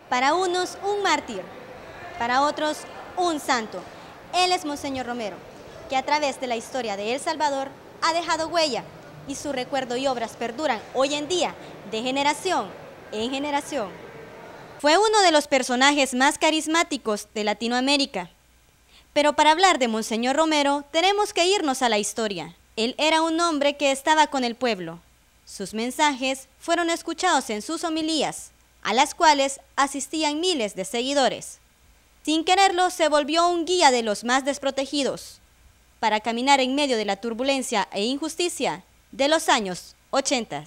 Para unos un mártir, para otros un santo. Él es Monseñor Romero, que a través de la historia de El Salvador ha dejado huella y su recuerdo y obras perduran hoy en día de generación en generación. Fue uno de los personajes más carismáticos de Latinoamérica. Pero para hablar de Monseñor Romero tenemos que irnos a la historia. Él era un hombre que estaba con el pueblo. Sus mensajes fueron escuchados en sus homilías, a las cuales asistían miles de seguidores. Sin quererlo, se volvió un guía de los más desprotegidos, para caminar en medio de la turbulencia e injusticia de los años 80.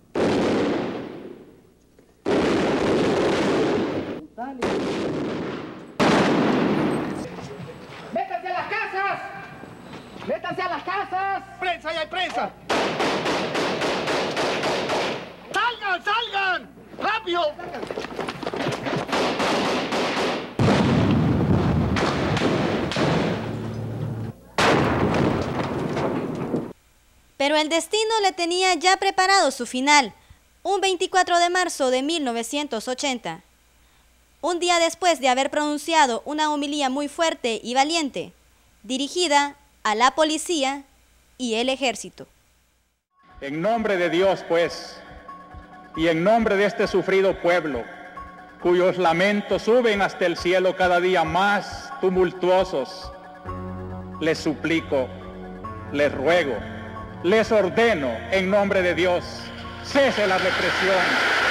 ¡Métanse a las casas! ¡Métanse a las casas! ¡Prensa, ya hay prensa! ¡Salgan, salgan! ¡Rápido! Pero el destino le tenía ya preparado su final, un 24 de marzo de 1980. Un día después de haber pronunciado una homilía muy fuerte y valiente, dirigida a la policía y el ejército. En nombre de Dios, pues, y en nombre de este sufrido pueblo, cuyos lamentos suben hasta el cielo cada día más tumultuosos, les suplico, les ruego, les ordeno, en nombre de Dios, cese la represión.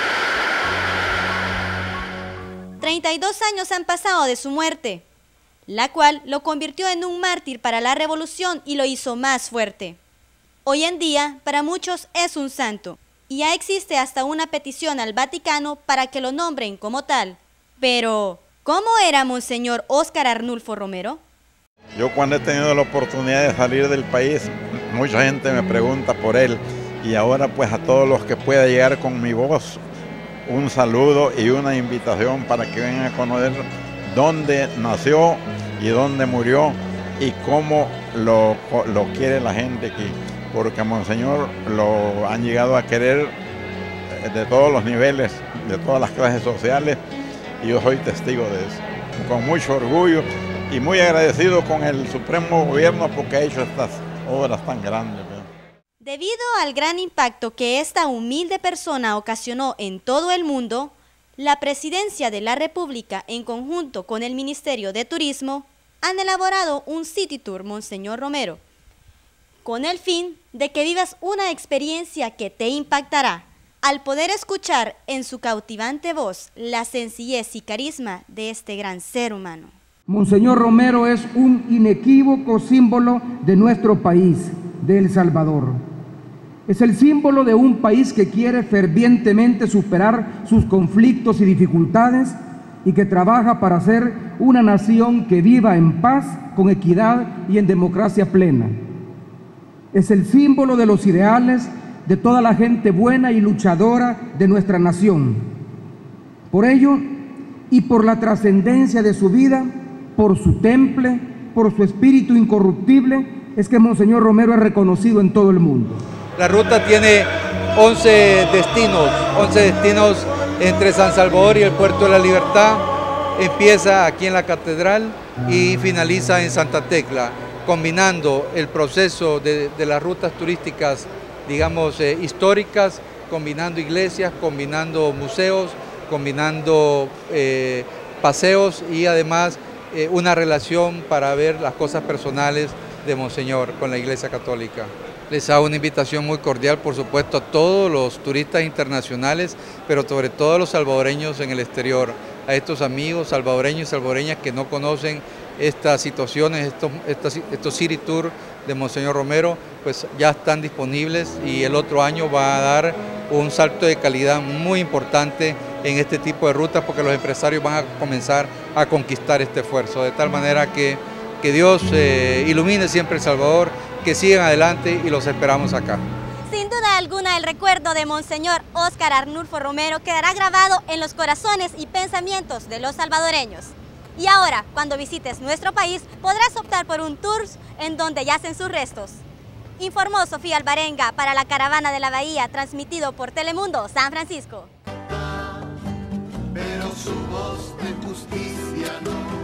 32 años han pasado de su muerte, la cual lo convirtió en un mártir para la revolución y lo hizo más fuerte. Hoy en día, para muchos es un santo, y ya existe hasta una petición al Vaticano para que lo nombren como tal. Pero, ¿cómo era Monseñor Óscar Arnulfo Romero? Yo cuando he tenido la oportunidad de salir del país, mucha gente me pregunta por él, y ahora pues a todos los que pueda llegar con mi voz, un saludo y una invitación para que vengan a conocer dónde nació y dónde murió y cómo lo quiere la gente aquí, porque a Monseñor lo han llegado a querer de todos los niveles, de todas las clases sociales, y yo soy testigo de eso. Con mucho orgullo y muy agradecido con el Supremo Gobierno porque ha hecho estas obras tan grandes. Debido al gran impacto que esta humilde persona ocasionó en todo el mundo, la Presidencia de la República, en conjunto con el Ministerio de Turismo, han elaborado un City Tour Monseñor Romero, con el fin de que vivas una experiencia que te impactará, al poder escuchar en su cautivante voz la sencillez y carisma de este gran ser humano. Monseñor Romero es un inequívoco símbolo de nuestro país, de El Salvador. Es el símbolo de un país que quiere fervientemente superar sus conflictos y dificultades y que trabaja para ser una nación que viva en paz, con equidad y en democracia plena. Es el símbolo de los ideales de toda la gente buena y luchadora de nuestra nación. Por ello, y por la trascendencia de su vida, por su temple, por su espíritu incorruptible, es que Monseñor Romero es reconocido en todo el mundo. La ruta tiene 11 destinos entre San Salvador y el Puerto de la Libertad. Empieza aquí en la Catedral y finaliza en Santa Tecla, combinando el proceso de las rutas turísticas, digamos, históricas, combinando iglesias, combinando museos, combinando paseos y además una relación para ver las cosas personales de Monseñor con la Iglesia Católica. Les hago una invitación muy cordial, por supuesto, a todos los turistas internacionales, pero sobre todo a los salvadoreños en el exterior, a estos amigos salvadoreños y salvadoreñas que no conocen estas situaciones, estos City Tour de Monseñor Romero, pues ya están disponibles y el otro año va a dar un salto de calidad muy importante en este tipo de rutas porque los empresarios van a comenzar a conquistar este esfuerzo, de tal manera que Dios ilumine siempre El Salvador, que sigan adelante y los esperamos acá. Sin duda alguna, el recuerdo de Monseñor Óscar Arnulfo Romero quedará grabado en los corazones y pensamientos de los salvadoreños. Y ahora, cuando visites nuestro país, podrás optar por un tour en donde yacen sus restos. Informó Sofía Alvarenga para la Caravana de la Bahía, transmitido por Telemundo San Francisco. Pero su voz de justicia no